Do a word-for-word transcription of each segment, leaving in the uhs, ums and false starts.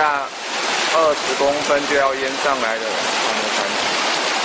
下二十公分就要淹上来了，我们看。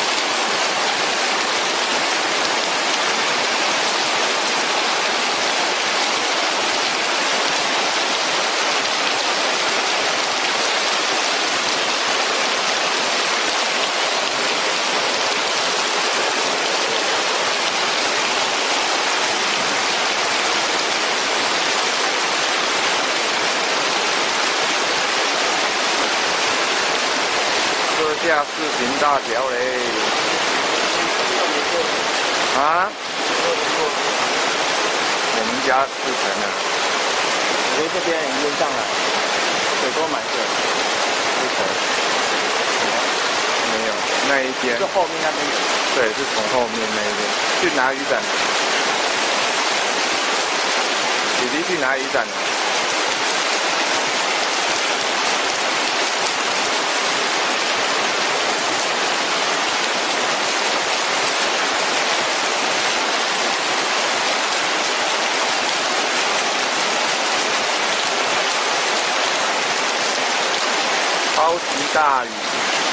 下四平大桥嘞！啊？我们家四层啊，我这边淹上来，水沟满是四层，没有那一边，是后面那边有，对，是从后面那一边去拿雨伞，弟弟去拿雨伞了。 超级大雨。